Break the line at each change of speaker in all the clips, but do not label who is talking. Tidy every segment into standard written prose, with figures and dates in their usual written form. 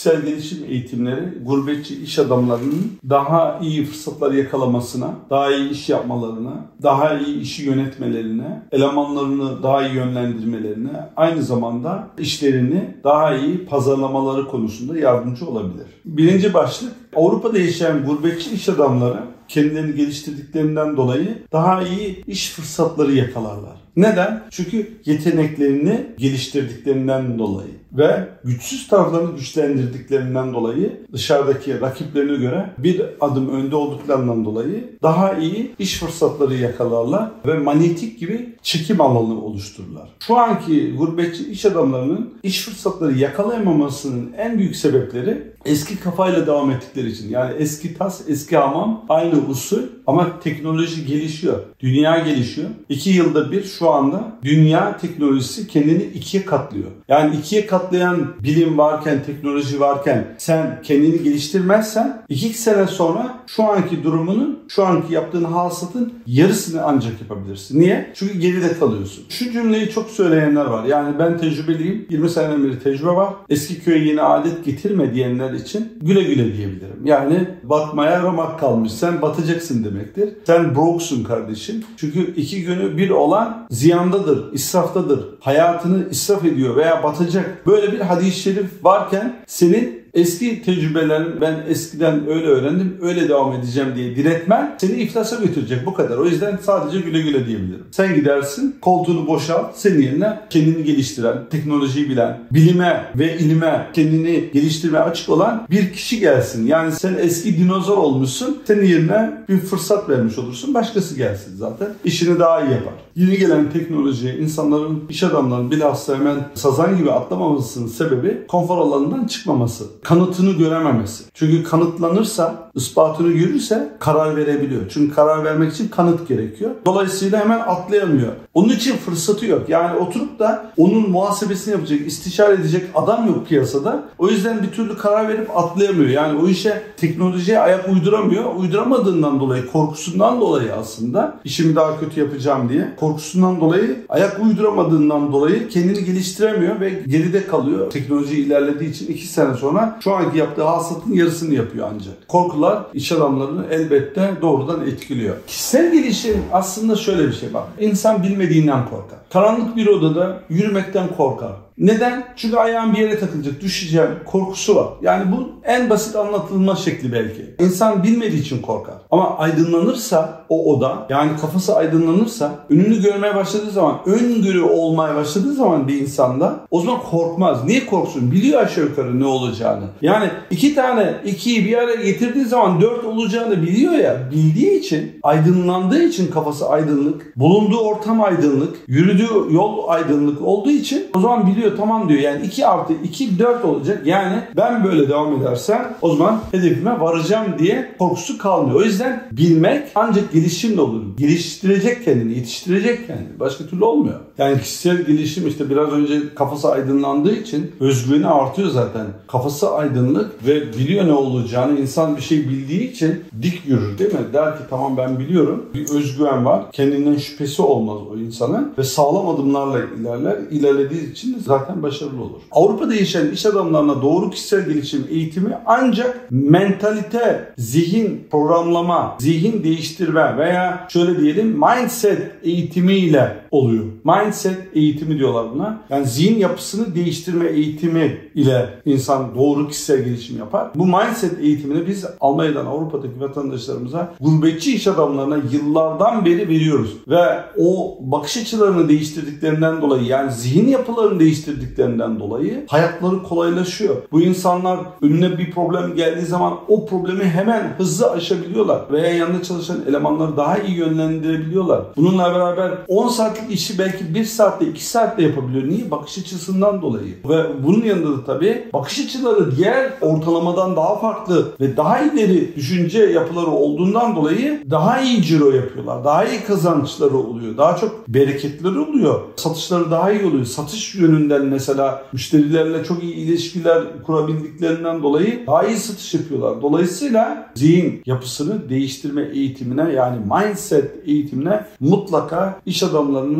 kişisel gelişim eğitimleri gurbetçi iş adamlarının daha iyi fırsatlar yakalamasına, daha iyi iş yapmalarına, daha iyi işi yönetmelerine, elemanlarını daha iyi yönlendirmelerine, aynı zamanda işlerini daha iyi pazarlamaları konusunda yardımcı olabilir. Birinci başlık, Avrupa'da yaşayan gurbetçi iş adamları kendilerini geliştirdiklerinden dolayı daha iyi iş fırsatları yakalarlar. Neden? Çünkü yeteneklerini geliştirdiklerinden dolayı ve güçsüz taraflarını güçlendirdiklerinden dolayı dışarıdaki rakiplerine göre bir adım önde olduklarından dolayı daha iyi iş fırsatları yakalarlar ve manyetik gibi çekim alanı oluştururlar. Şu anki gurbetçi iş adamlarının iş fırsatları yakalayamamasının en büyük sebepleri eski kafayla devam ettikleri için. Yani eski tas, eski hamam, aynı usul ama teknoloji gelişiyor. Dünya gelişiyor. 2 yılda bir şu anda dünya teknolojisi kendini 2'ye katlıyor. Yani 2'ye katlayan bilim varken, teknoloji varken sen kendini geliştirmezsen 2 sene sonra şu anki durumunun, şu anki yaptığın hasatın yarısını ancak yapabilirsin. Niye? Çünkü geride kalıyorsun. Şu cümleyi çok söyleyenler var. Yani ben tecrübeliyim. 20 seneden beri tecrübe var. Eski köye yeni adet getirme diyenler için güle güle diyebilirim. Yani batmaya ramak kalmış. Sen batacaksın demektir. Sen broke'sun kardeşim. Çünkü 2 günü bir olan ziyandadır, israftadır. Hayatını israf ediyor veya batacak. Böyle bir hadis-i şerif varken senin eski tecrübelerin, ben eskiden öyle öğrendim, öyle devam edeceğim diye diretmen seni iflasa götürecek. Bu kadar. O yüzden sadece güle güle diyebilirim. Sen gidersin, koltuğunu boşalt, senin yerine kendini geliştiren, teknolojiyi bilen, bilime ve ilime kendini geliştirmeye açık olan bir kişi gelsin. Yani sen eski dinozor olmuşsun, senin yerine bir fırsat vermiş olursun, başkası gelsin zaten. İşini daha iyi yapar. Yeni gelen teknolojiye insanların, iş adamlarının bilhassa hemen sazan gibi atlamamasının sebebi konfor alanından çıkmaması. Kanıtını görememesi. Çünkü kanıtlanırsa, ispatını görürse karar verebiliyor. Çünkü karar vermek için kanıt gerekiyor. Dolayısıyla hemen atlayamıyor. Onun için fırsatı yok. Yani oturup da onun muhasebesini yapacak, istişare edecek adam yok piyasada. O yüzden bir türlü karar verip atlayamıyor. Yani o işe, teknolojiye ayak uyduramıyor. Uyduramadığından dolayı, korkusundan dolayı aslında işimi daha kötü yapacağım diye, korkusundan dolayı, ayak uyduramadığından dolayı kendini geliştiremiyor ve geride kalıyor. Teknoloji ilerlediği için 2 sene sonra şu anki yaptığı hasatın yarısını yapıyor ancak. Korkular iş adamlarını elbette doğrudan etkiliyor. Kişisel gelişim aslında şöyle bir şey bak. İnsan bilmediğinden korkar. Karanlık bir odada yürümekten korkar. Neden? Çünkü ayağın bir yere takılacak, düşeceğim korkusu var. Yani bu en basit anlatılma şekli belki. İnsan bilmediği için korkar. Ama aydınlanırsa o oda, yani kafası aydınlanırsa, önünü görmeye başladığı zaman, öngörü olmaya başladığı zaman bir insanda o zaman korkmaz. Niye korksun? Biliyor aşağı yukarı ne olacağını. Yani 2 tane 2'yi bir araya getirdiği zaman 4 olacağını biliyor ya. Bildiği için, aydınlandığı için kafası aydınlık, bulunduğu ortam aydınlık, yürüdüğü yol aydınlık olduğu için o zaman biliyor, tamam diyor. Yani 2 artı 2 4 olacak. Yani ben böyle devam edersem o zaman hedefime varacağım diye korkusu kalmıyor. O yüzden bilmek ancak gelişimle olur. Geliştirecek kendini, yetiştirecek kendini. Başka türlü olmuyor. Yani kişisel gelişim işte biraz önce kafası aydınlandığı için özgüveni artıyor zaten. Kafası aydınlık ve biliyor ne olacağını. İnsan bir şey bildiği için dik yürür değil mi? Der ki tamam ben biliyorum. Bir özgüven var. Kendinden şüphesi olmaz o insanın ve sağlam adımlarla ilerler. İlerlediği için de zaten başarılı olur. Avrupa'da yaşayan iş adamlarına doğru kişisel gelişim eğitimi ancak mentalite, zihin programlama, zihin değiştirme veya şöyle diyelim mindset eğitimiyle oluyor. Mindset eğitimi diyorlar buna. Yani zihin yapısını değiştirme eğitimi ile insan doğru kişisel gelişim yapar. Bu mindset eğitimini biz Almanya'dan Avrupa'daki vatandaşlarımıza, gurbetçi iş adamlarına yıllardan beri veriyoruz. Ve o bakış açılarını değiştirdiklerinden dolayı, yani zihin yapılarını değiştirdiklerinden dolayı hayatları kolaylaşıyor. Bu insanlar önüne bir problem geldiği zaman o problemi hemen hızlı aşabiliyorlar. Veya yanında çalışan elemanları daha iyi yönlendirebiliyorlar. Bununla beraber 10 saatlik işi belki 1 saatte 2 saatte yapabiliyor. Niye? Bakış açısından dolayı. Ve bunun yanında da tabii bakış açıları diğer ortalamadan daha farklı ve daha ileri düşünce yapıları olduğundan dolayı daha iyi ciro yapıyorlar. Daha iyi kazançları oluyor. Daha çok bereketleri oluyor. Satışları daha iyi oluyor. Satış yönünden mesela müşterilerle çok iyi ilişkiler kurabildiklerinden dolayı daha iyi satış yapıyorlar. Dolayısıyla zihin yapısını değiştirme eğitimine, yani mindset eğitimine mutlaka iş adamlarının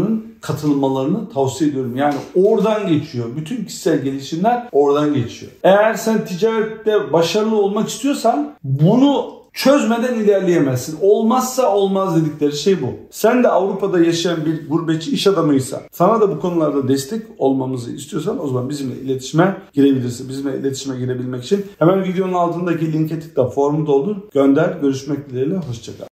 katılmalarını tavsiye ediyorum. Yani oradan geçiyor. Bütün kişisel gelişimler oradan geçiyor. Eğer sen ticarette başarılı olmak istiyorsan bunu çözmeden ilerleyemezsin. Olmazsa olmaz dedikleri şey bu. Sen de Avrupa'da yaşayan bir gurbetçi iş adamıysan, sana da bu konularda destek olmamızı istiyorsan o zaman bizimle iletişime girebilirsin. Bizimle iletişime girebilmek için hemen videonun altındaki linke tıkla, formu doldur, gönder. Görüşmek dileğiyle. Hoşça kal.